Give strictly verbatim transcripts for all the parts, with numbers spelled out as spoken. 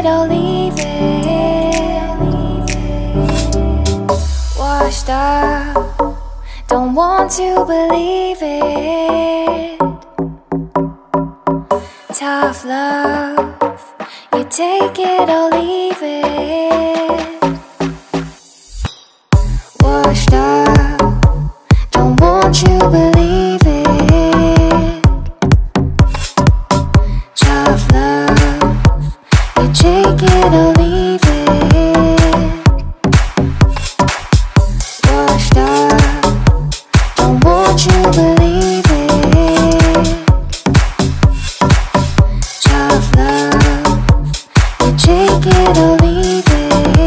it or leave it. Washed up, don't want to believe it. Tough love, you take it or leave it. Washed up, don't want you believe it. Tough love, you take it or leave it. Washed up, don't want you believe it. Tough love, you take it or leave it.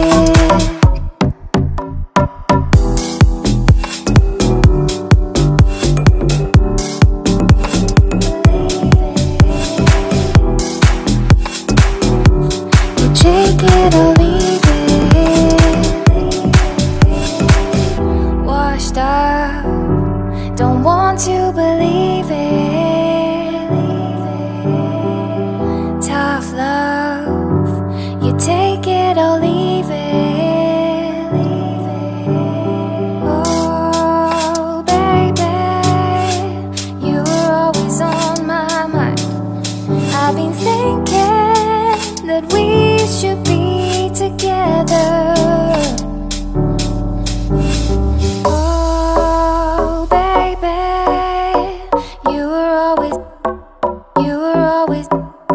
Take it or leave it. Washed up, don't want to believe it. Tough love, you take it or leave it. Oh baby, you were always on my mind. I've been thinking that we should be together. Oh baby, you were always, you were always.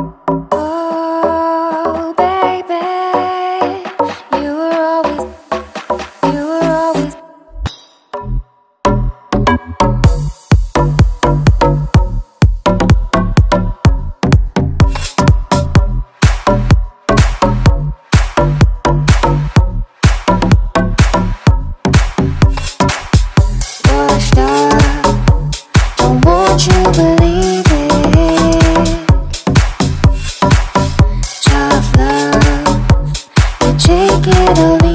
Oh baby, you were always, you were always. Washed up, don't want you believe it. Tough love, you take it or leave it.